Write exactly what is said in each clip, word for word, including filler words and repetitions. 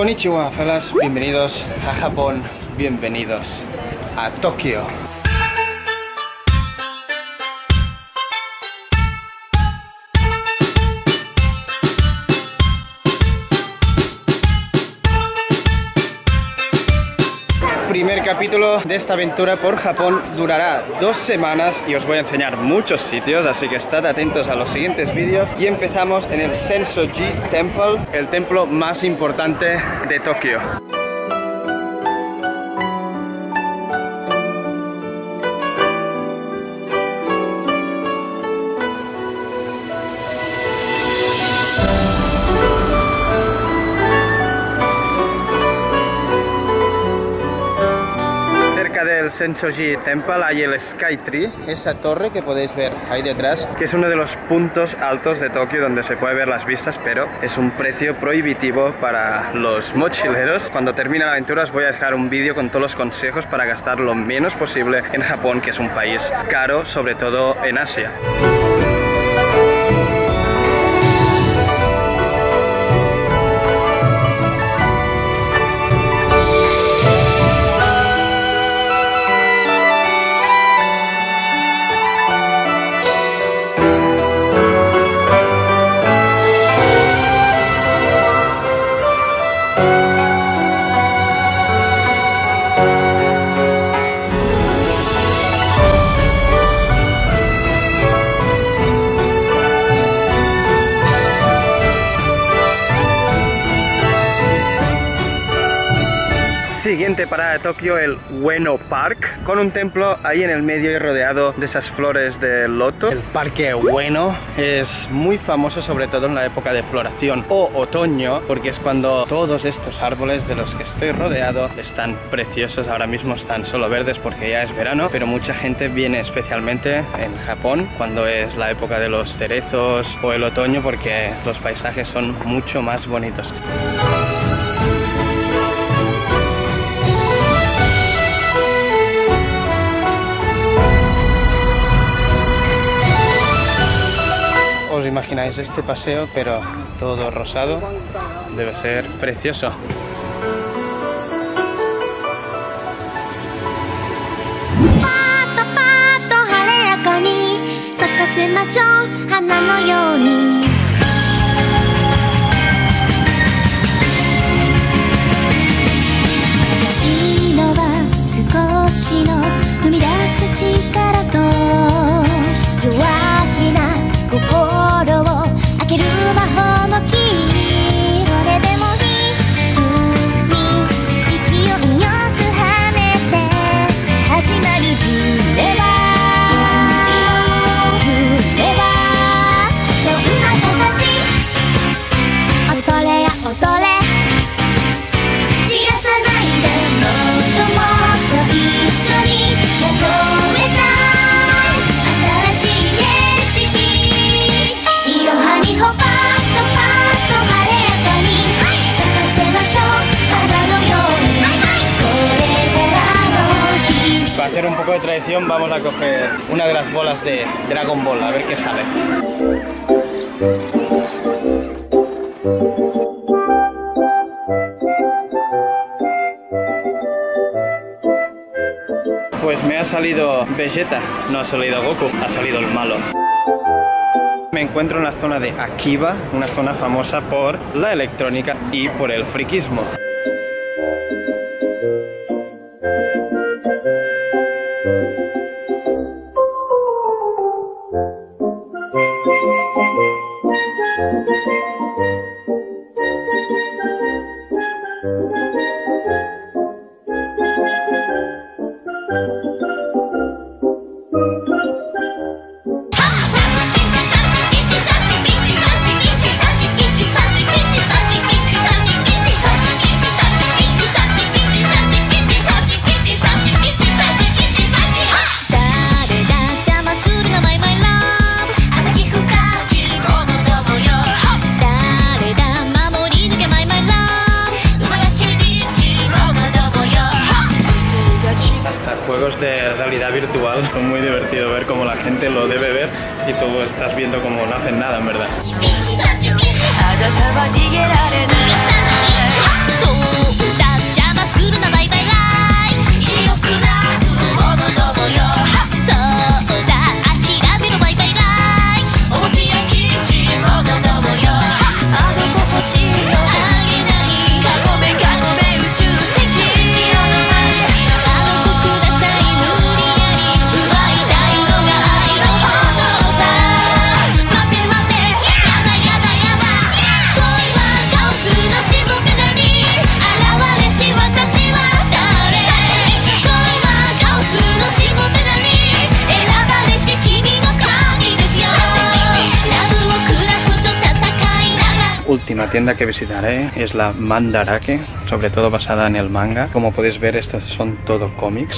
Konnichiwa, fellas, bienvenidos a Japón, bienvenidos a Tokio. Primer capítulo de esta aventura por Japón, durará dos semanas y os voy a enseñar muchos sitios, así que estad atentos a los siguientes vídeos. Y empezamos en el Sensoji Temple, el templo más importante de Tokio. Del Sensoji Temple hay el Sky Tree, esa torre que podéis ver ahí detrás, que es uno de los puntos altos de Tokio donde se puede ver las vistas, pero es un precio prohibitivo para los mochileros. Cuando termine la aventura os voy a dejar un vídeo con todos los consejos para gastar lo menos posible en Japón, que es un país caro, sobre todo en Asia. Siguiente parada de Tokio, el Ueno Park, con un templo ahí en el medio y rodeado de esas flores de loto. El parque Ueno es muy famoso sobre todo en la época de floración o otoño, porque es cuando todos estos árboles de los que estoy rodeado están preciosos. Ahora mismo están solo verdes porque ya es verano, pero mucha gente viene especialmente en Japón cuando es la época de los cerezos o el otoño, porque los paisajes son mucho más bonitos. Os imagináis este paseo, pero todo rosado, debe ser precioso. Para hacer un poco de tradición vamos a coger una de las bolas de Dragon Ball, a ver qué sale. Pues me ha salido Vegeta, no ha salido Goku, ha salido el malo. Me encuentro en la zona de Akiba, una zona famosa por la electrónica y por el friquismo. De realidad virtual, es muy divertido ver cómo la gente lo debe ver y tú estás viendo cómo no hacen nada en verdad. última tienda que visitaré es la Mandarake, sobre todo basada en el manga. Como podéis ver, estos son todo cómics.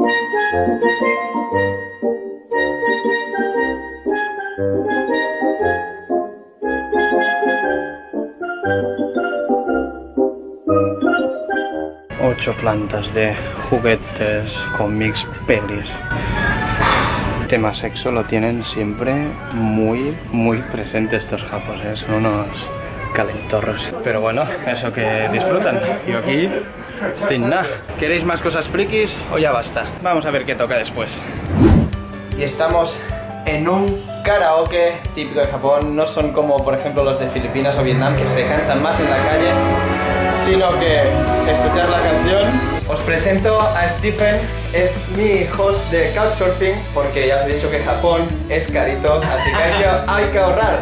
Ocho plantas de juguetes, cómics, pelis. Tema sexo lo tienen siempre muy, muy presente estos japoneses, son unos calentorros. Pero bueno, eso que disfrutan. Y aquí, sin nada. ¿Queréis más cosas frikis o ya basta? Vamos a ver qué toca después. Y estamos en un karaoke típico de Japón. No son como, por ejemplo, los de Filipinas o Vietnam, que se cantan más en la calle, sino que escuchar la canción. Os presento a Stephen, es mi host de Couchsurfing, porque ya os he dicho que Japón es carito, así que hay que, hay que ahorrar.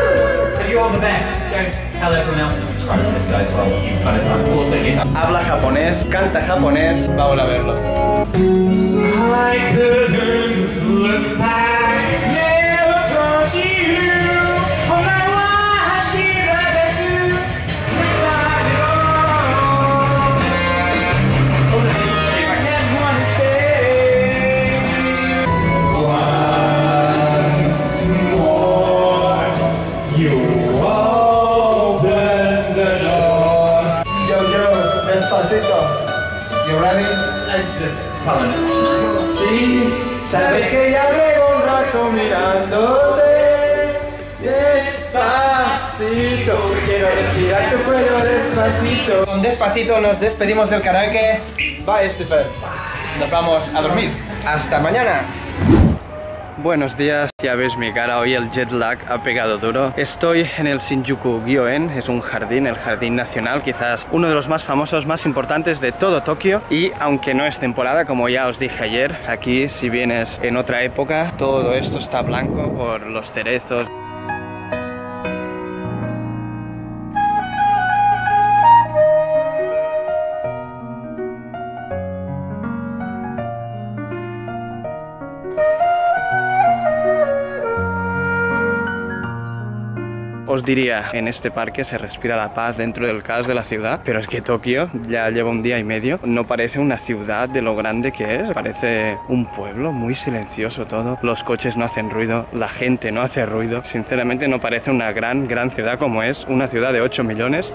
Habla japonés, canta japonés, vamos a verlo. Sí, sabes que ya llevo un rato mirándote. Despacito, quiero respirar tu cuello despacito. Con Despacito nos despedimos del karaoke. Bye, Stephen. Nos vamos a dormir. Hasta mañana. Buenos días, ya ves mi cara, hoy el jet lag ha pegado duro. Estoy en el Shinjuku Gyoen, es un jardín, el jardín nacional, quizás uno de los más famosos, más importantes de todo Tokio. Y aunque no es temporada, como ya os dije ayer, aquí si vienes en otra época, todo esto está blanco por los cerezos. Os diría, en este parque se respira la paz dentro del caos de la ciudad, pero es que Tokio ya lleva un día y medio, no parece una ciudad de lo grande que es, parece un pueblo muy silencioso todo, los coches no hacen ruido, la gente no hace ruido, sinceramente no parece una gran, gran ciudad como es, una ciudad de ocho millones.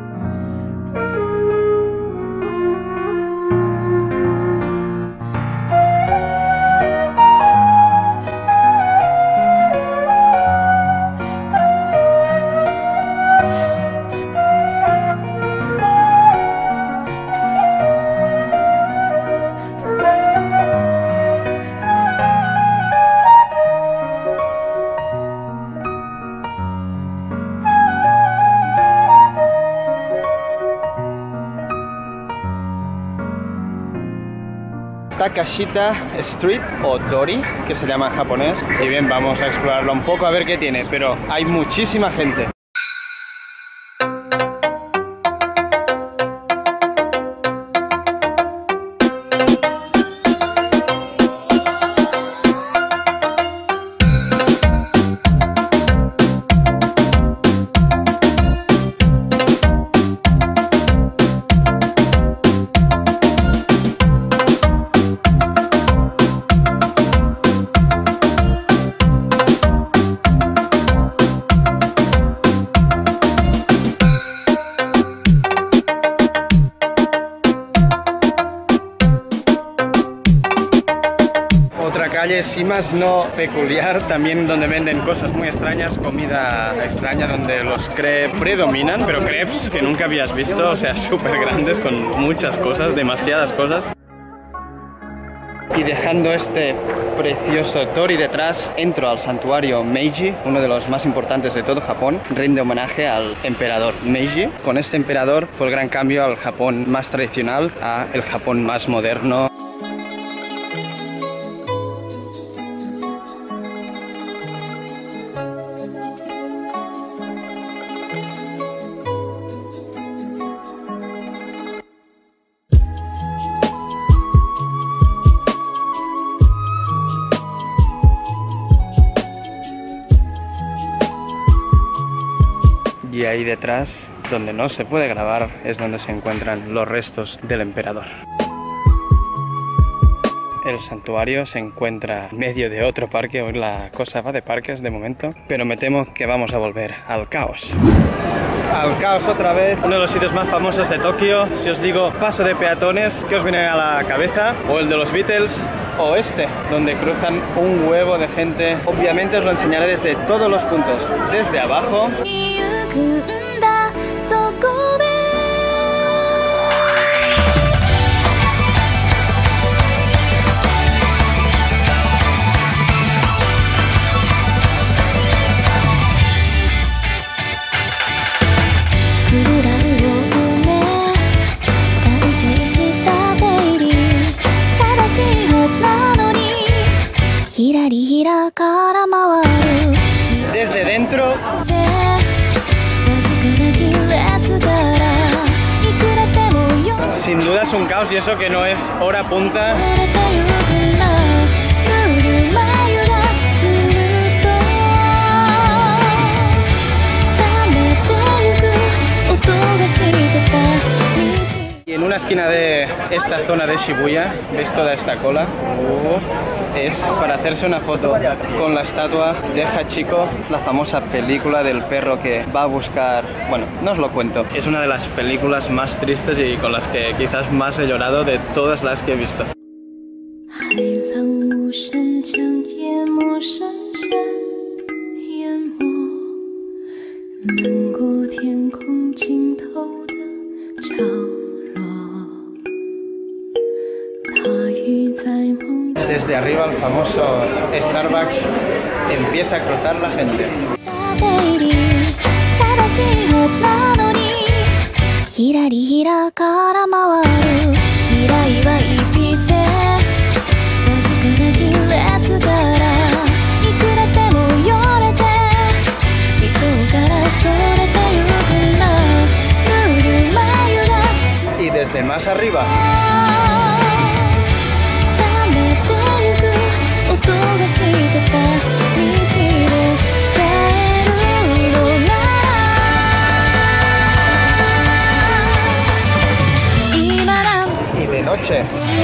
Takashita Street o Dori, que se llama en japonés. Y bien, vamos a explorarlo un poco a ver qué tiene, pero hay muchísima gente. Calle, si más no peculiar, también donde venden cosas muy extrañas, comida extraña, donde los crepes predominan, pero crepes que nunca habías visto, o sea, súper grandes, con muchas cosas, demasiadas cosas. Y dejando este precioso Tori detrás, entro al santuario Meiji, uno de los más importantes de todo Japón. Rinde homenaje al emperador Meiji. Con este emperador fue el gran cambio al Japón más tradicional a el Japón más moderno. Y ahí detrás, donde no se puede grabar, es donde se encuentran los restos del emperador. El santuario se encuentra en medio de otro parque. Hoy la cosa va de parques de momento, pero me temo que vamos a volver al caos. Al caos otra vez, uno de los sitios más famosos de Tokio. Si os digo paso de peatones, ¿qué os viene a la cabeza? O el de los Beatles, o este, donde cruzan un huevo de gente. Obviamente os lo enseñaré desde todos los puntos, desde abajo. Desde dentro sin duda es un caos, y eso que no es hora punta. Y en una esquina de esta zona de Shibuya, ¿veis toda esta cola? Uh, es para hacerse una foto con la estatua de Hachiko, la famosa película del perro que va a buscar... Bueno, no os lo cuento. Es una de las películas más tristes y con las que quizás más he llorado de todas las que he visto. Desde arriba el famoso Starbucks empieza a cruzar la gente. Y desde más arriba y de noche.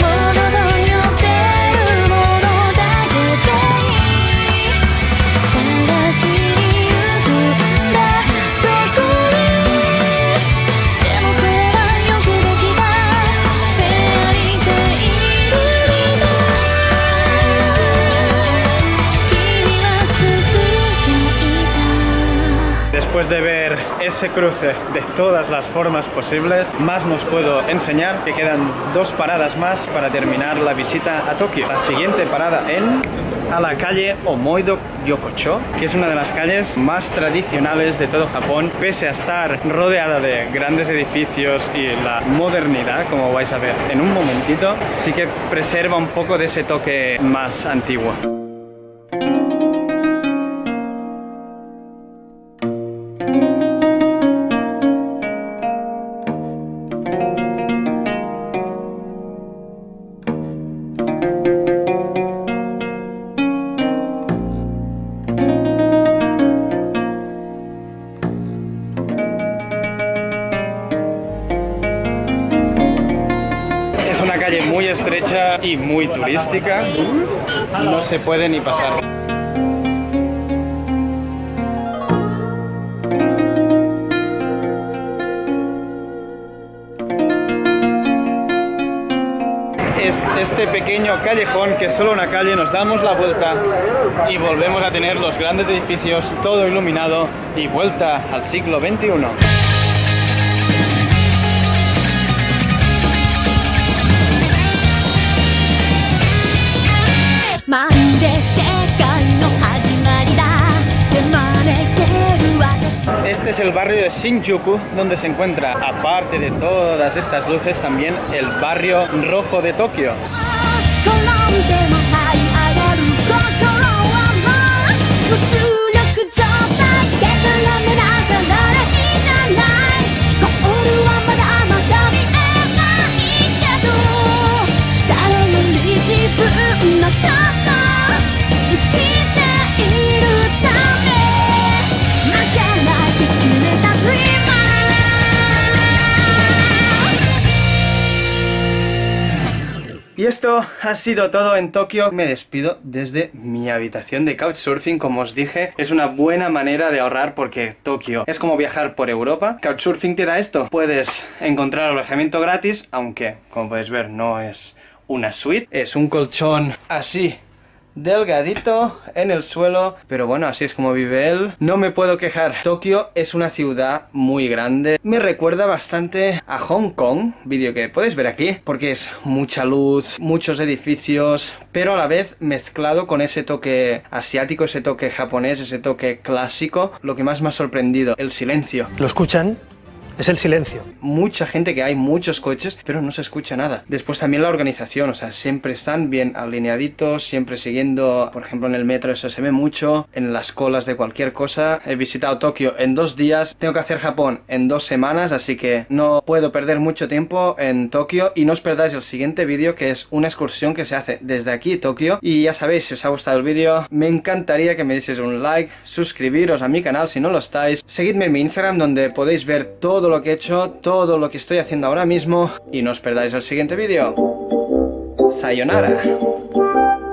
Después de ver ese cruce de todas las formas posibles, más nos puedo enseñar, que quedan dos paradas más para terminar la visita a Tokio. La siguiente parada en a la calle Omoido-Yokocho, que es una de las calles más tradicionales de todo Japón, pese a estar rodeada de grandes edificios y la modernidad, como vais a ver en un momentito, sí que preserva un poco de ese toque más antiguo. Muy estrecha y muy turística, no se puede ni pasar. Es este pequeño callejón que es solo una calle, nos damos la vuelta y volvemos a tener los grandes edificios, todo iluminado y vuelta al siglo veintiuno. Este es el barrio de Shinjuku, donde se encuentra, aparte de todas estas luces, también el barrio rojo de Tokio. Y esto ha sido todo en Tokio. Me despido desde mi habitación de Couchsurfing. Como os dije, es una buena manera de ahorrar porque Tokio es como viajar por Europa. Couchsurfing te da esto. Puedes encontrar alojamiento gratis, aunque, como podéis ver, no es una suite. Es un colchón así, delgadito en el suelo, pero bueno, así es como vive él. No me puedo quejar. Tokio es una ciudad muy grande. Me recuerda bastante a Hong Kong, vídeo que podéis ver aquí, porque es mucha luz, muchos edificios, pero a la vez mezclado con ese toque asiático, ese toque japonés, ese toque clásico. Lo que más me ha sorprendido, el silencio. ¿Lo escuchan? Es el silencio. Mucha gente, que hay muchos coches, pero no se escucha nada. Después también la organización, o sea, siempre están bien alineaditos, siempre siguiendo, por ejemplo en el metro eso se ve mucho, en las colas de cualquier cosa. He visitado Tokio en dos días, tengo que hacer Japón en dos semanas, así que no puedo perder mucho tiempo en Tokio. Y no os perdáis el siguiente vídeo, que es una excursión que se hace desde aquí, Tokio. Y ya sabéis, si os ha gustado el vídeo, me encantaría que me dieseis un like, suscribiros a mi canal si no lo estáis, seguidme en mi Instagram donde podéis ver todo Todo lo que he hecho, todo lo que estoy haciendo ahora mismo, y no os perdáis el siguiente vídeo. Sayonara.